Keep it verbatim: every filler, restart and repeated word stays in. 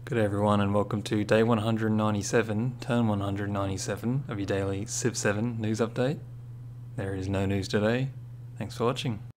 Good day everyone, and welcome to day one hundred ninety-seven, turn one hundred ninety-seven of your daily Civ seven news update. There is no news today. Thanks for watching.